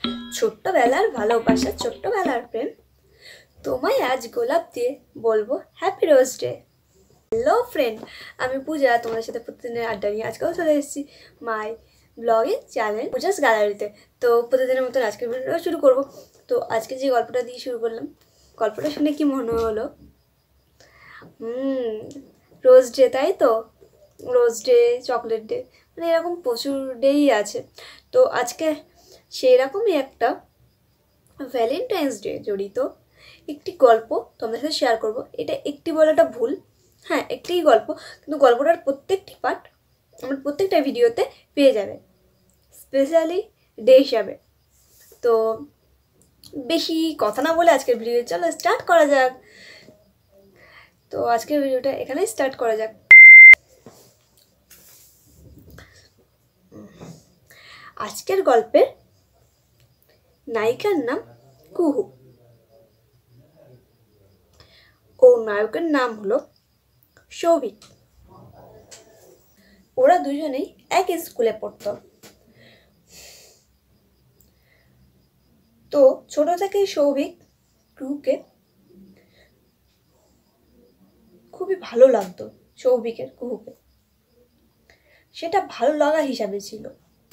ছোট্টবেলার ভালোবাসা, ছোট্টবেলার প্রেম, তোমায় আজ গোলাপ দিয়ে বলবো happy rose day. Hello friend, আমি পূজা, তোমাদের সাথে প্রতিদিনের আড্ডা নিয়ে আজকেও চলে এসেছি মাই ব্লগিং চ্যানেল পূজাস গ্যালারিতে। তো প্রতিদিনের মতন আজকের ভিডিওটা শুরু করব। তো আজকে যে গল্পটা দিয়ে শুরু করলাম, গল্পটা শুনে কি মনে হলো? রোজ ডে, তাই তো? রোজ ডে, চকলেট ডে, মানে এরকম প্রচুর ডেই আছে। তো আজকে সেই রকমই একটা ভ্যালেন্টাইন্স ডে জড়িত একটি গল্প তোমাদের সাথে শেয়ার করব। এটা একটি বলাটা ভুল, হ্যাঁ একটিই গল্প, কিন্তু গল্পটার প্রত্যেকটি পার্ট আমার প্রত্যেকটা ভিডিওতে পেয়ে যাবে স্পেশালি ডে হিসাবে। তো বেশি কথা না বলে আজকের ভিডিও চলো স্টার্ট করা যাক। তো আজকের ভিডিওটা এখানেই স্টার্ট করা যাক। আজকের গল্পের নায়িকার নাম কুহু ও নায়কের নাম হলো সৌভিক। ওরা দুজনেই এক স্কুলে পড়তো। তো ছোট থেকেই সৌভিক কুহুকে খুবই ভালো লাগতো। সৌভিকের কুহুকে সেটা ভালো লাগা হিসাবে ছিল।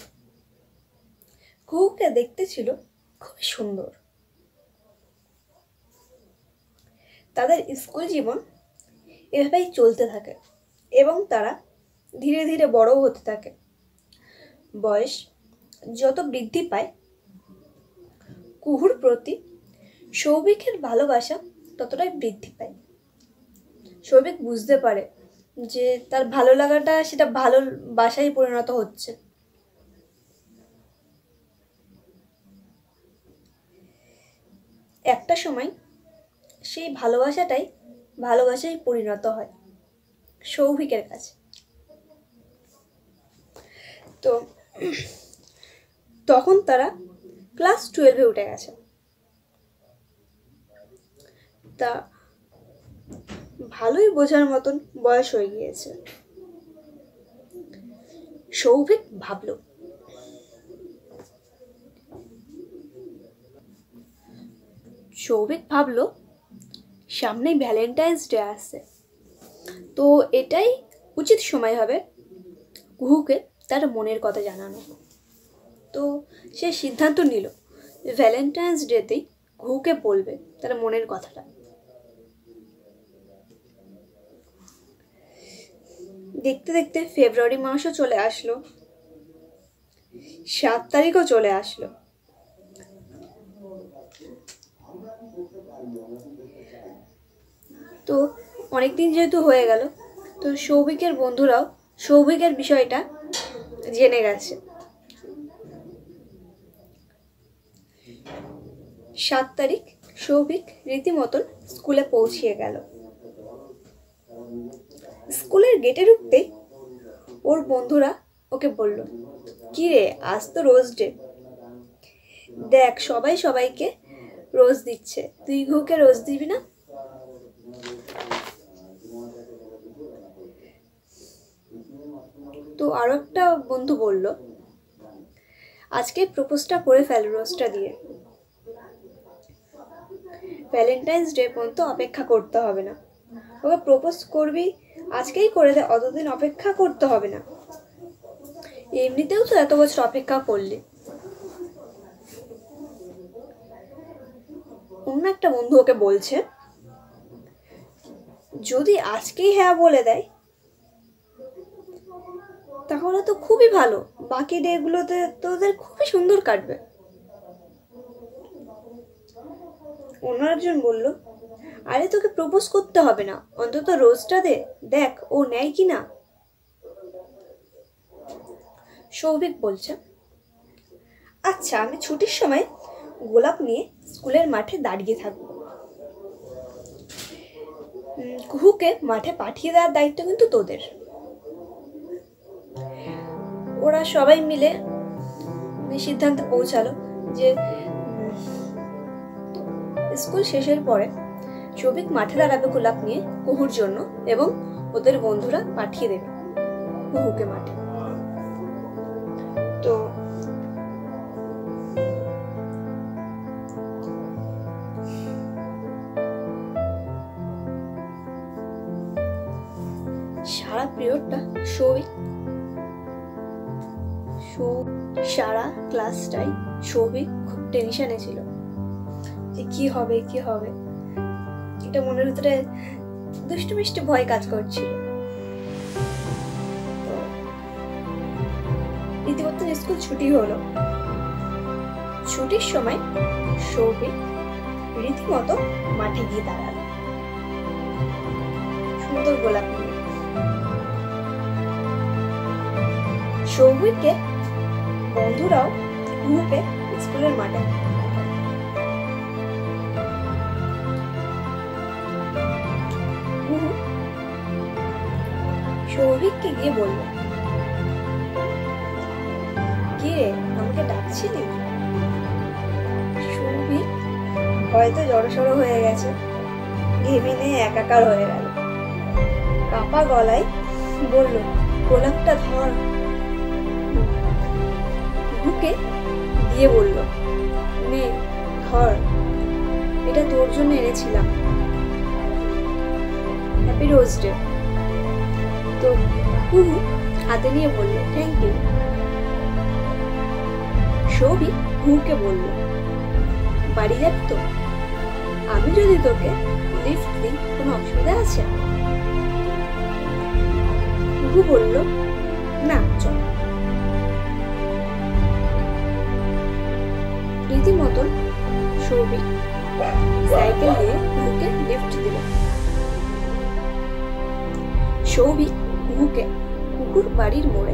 কুহুকে দেখতে ছিল খুবই সুন্দর। তাদের স্কুল জীবন এভাবেই চলতে থাকে এবং তারা ধীরে ধীরে বড় হতে থাকে। বয়স যত বৃদ্ধি পায়, কুহুর প্রতি সৌভিকের ভালোবাসা ততটাই বৃদ্ধি পায়। সৌভিক বুঝতে পারে যে তার ভালো লাগাটা সেটা ভালোবাসায় পরিণত হচ্ছে। একটা সময় সেই ভালোবাসাটাই ভালোবাসায় পরিণত হয় সৌভিকের কাছে। তো তখন তারা ক্লাস 12-এ উঠে গেছে। তা ভালোই বোঝার মতন বয়স হয়ে গিয়েছে। সৌভিক ভাবলো সামনেই ভ্যালেন্টাইন্স ডে আসছে, তো এটাই উচিত সময় হবে কুহুকে তার মনের কথা জানানো। তো সে সিদ্ধান্ত নিল ভ্যালেন্টাইন্স ডেতেই কুহুকে বলবে তার মনের কথাটা। দেখতে দেখতে ফেব্রুয়ারি মাসও চলে আসলো, 7 তারিখও চলে আসলো। তো অনেকদিন যেহেতু হয়ে গেল, তো সৌভিকের বন্ধুরাও সৌভিকের বিষয়টা জেনে গেছে। 7 তারিখ সৌভিক রীতিমতন স্কুলে পৌঁছিয়ে গেল। স্কুলের গেটে ঢুকতেই ওর বন্ধুরা ওকে বলল, কি রে, আজ তো রোজ ডে, দেখ সবাই সবাইকে রোজ দিচ্ছে, তুই কুহুকে রোজ দিবি না? তো আরো একটা বন্ধু বলল, আজকে প্রপোজটা করে ফেল রোজটা দিয়ে, ভ্যালেন্টাইন্স ডে পর্যন্ত অপেক্ষা করতে হবে না, ওকে প্রপোজ করবি আজকেই করে দে, অতদিন অপেক্ষা করতে হবে না, এমনিতেও তো এত বছর অপেক্ষা করলি। অন্য একটা বন্ধু ওকে বলছে, যদি আজকেই হ্যাঁ বলে দেয় তাহলে তো খুবই ভালো, বাকি ডেগুলোতে তোদের খুবই সুন্দর কাটবে। অন্য একজন বলল, আরে তোকে প্রপোজ করতে হবে না, অন্তত রোজটা দে, দেখ ও নেয় কি না। সৌভিক বলছে, আচ্ছা আমি ছুটির সময় গোলাপ নিয়ে স্কুলের মাঠে দাঁড়িয়ে থাকবো। কুহুকে মাঠে পাঠিয়ে দেওয়ার দায়িত্ব কিন্তু তোদের। ওরা সবাই মিলে সিদ্ধান্তে পৌঁছালো যে স্কুল শেষের পরে সৌভিক মাঠে দাঁড়াবে গোলাপ নিয়ে কুহুর জন্য, এবং ওদের বন্ধুরা পাঠিয়ে দেবে কুহুকে মাঠে। তো পিরিয়ডটা সৌভিক সারা ক্লাসটাই সৌভিক খুব টেনশনে ছিল যে কি হবে কি হবে, এটা মনের ভিতরে দুষ্টু মিষ্টি ভয় কাজ করছিল। তো রীতিমতো স্কুল ছুটি হলো। ছুটির সময় সৌভিক রীতিমতো মাঠে গিয়ে দাঁড়ালো সুন্দর গোলাপ নিয়ে। সৌভিককে বন্ধুরাও গ্রুপে স্কুলের মাঠে সৌভিককে গিয়ে বলল, কে আমাকে ডাকছিলি? সৌভিক হয়তো জড়সড় হয়ে গেছে, ঘেমে নিয়ে একাকার হয়ে গেল। কাঁপা গলায় বলল, গোলাপটা ধর। বুকে দিয়ে বলল, নে ধর, এটা তোর জন্য এনেছিলাম, হ্যাপি রোজ ডে। তো কুহু হাতে নিয়ে বলল, থ্যাংক ইউ। সৌভিক কুহুকে বলল, বাড়ি যাবি তো? আমি যদি তোকে লিফট দিই কোনো অসুবিধা আছে? কুহু বলল, না চল। রীতিমতন সৌভিক সাইকেল দিয়ে কুহুকে লিফট দিল। সৌভিক কুহুকে কুকুর বাড়ির মোড়ে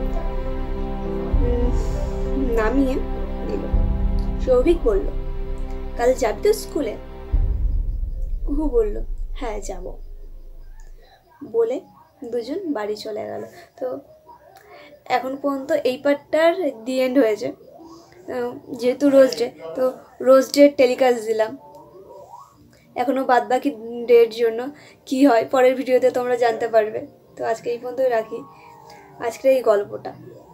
নামিয়ে দিল। সৌভিক বলল, কাল যাবি তো স্কুলে? কুহু বলল, হ্যাঁ যাব। বলে দুজন বাড়ি চলে গেল। তো এখন পর্যন্ত এই পার্টটার দি এন্ড হয়েছে। যেহেতু রোজ ডে, তো রোজ ডে টেলিকাস্ট দিলাম। এখনও বাদবাকি ডের জন্য কি হয় পরের ভিডিওতে তোমরা জানতে পারবে। তো আজকে এই পর্যন্তই রাখি আজকের এই গল্পটা।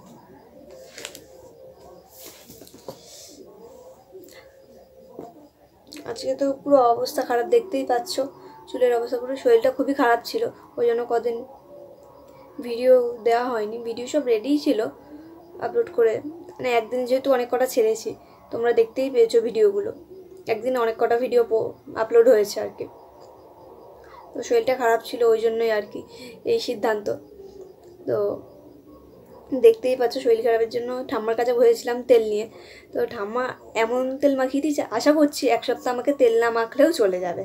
আজকে তো পুরো অবস্থা খারাপ, দেখতেই পাচ্ছ চুলের অবস্থা পুরো। শরীরটা খুবই খারাপ ছিল, ওই জন্য কদিন ভিডিও দেওয়া হয়নি। ভিডিও সব রেডিই ছিল আপলোড করে, মানে একদিন যেহেতু অনেক কটা ছেড়েছি, তোমরা দেখতেই পেয়েছো ভিডিওগুলো। একদিন অনেক কটা ভিডিও আপলোড হয়েছে আর কি। তো শরীরটা খারাপ ছিল ওই জন্যই আর কি এই সিদ্ধান্ত। তো দেখতেই পাচ্ছ শরীর খারাপের জন্য ঠাম্মার কাছে বসেছিলাম তেল নিয়ে। তো ঠাম্মা এমন তেল মাখিয়ে দিয়েছে, আশা করছি এক সপ্তাহ আমাকে তেল না মাখলেও চলে যাবে।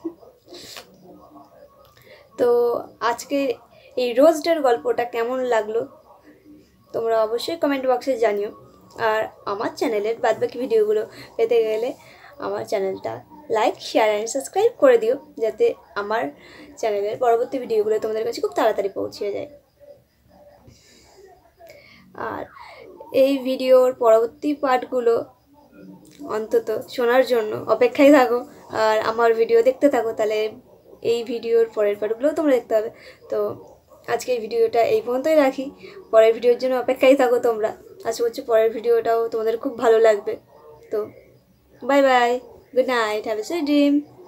তো আজকে এই রোজ ডের গল্পটা কেমন লাগলো তোমরা অবশ্যই কমেন্ট বক্সে জানিও। আর আমার চ্যানেলের বাদবাকি ভিডিওগুলো পেতে গেলে আমার চ্যানেলটা লাইক, শেয়ার অ্যান্ড সাবস্ক্রাইব করে দিও, যাতে আমার চ্যানেলের পরবর্তী ভিডিওগুলো তোমাদের কাছে খুব তাড়াতাড়ি পৌঁছে যায়। আর এই ভিডিওর পরবর্তী পার্টগুলো অন্তত শোনার জন্য অপেক্ষায় থাকো আর আমার ভিডিও দেখতে থাকো, তাহলে এই ভিডিওর পরের পার্টগুলোও তোমরা দেখতে হবে। তো আজকে এই ভিডিওটা এই পর্যন্তই রাখি, পরের ভিডিওর জন্য অপেক্ষায় থাকো তোমরা। আশা করছি পরের ভিডিওটাও তোমাদের খুব ভালো লাগবে। তো bye bye, good night, have a sweet dream.